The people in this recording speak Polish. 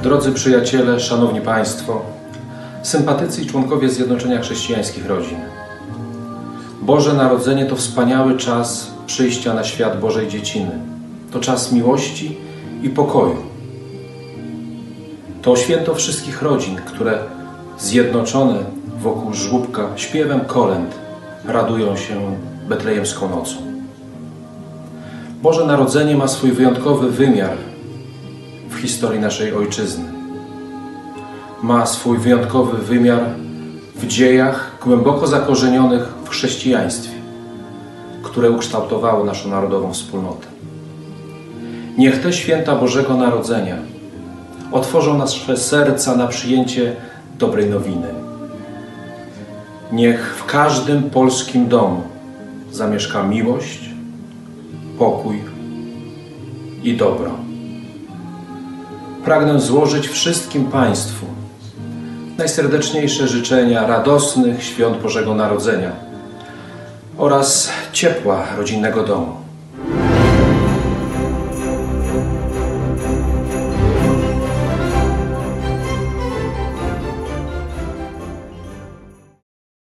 Drodzy przyjaciele, szanowni Państwo, sympatycy i członkowie Zjednoczenia Chrześcijańskich Rodzin. Boże Narodzenie to wspaniały czas przyjścia na świat Bożej Dzieciny. To czas miłości i pokoju. To święto wszystkich rodzin, które zjednoczone wokół żłóbka śpiewem kolęd radują się betlejemską nocą. Boże Narodzenie ma swój wyjątkowy wymiar w historii naszej Ojczyzny. Ma swój wyjątkowy wymiar w dziejach głęboko zakorzenionych w chrześcijaństwie, które ukształtowało naszą narodową wspólnotę. Niech te święta Bożego Narodzenia otworzą nasze serca na przyjęcie dobrej nowiny. Niech w każdym polskim domu zamieszka miłość, pokój i dobro. Pragnę złożyć wszystkim Państwu najserdeczniejsze życzenia radosnych świąt Bożego Narodzenia oraz ciepła rodzinnego domu.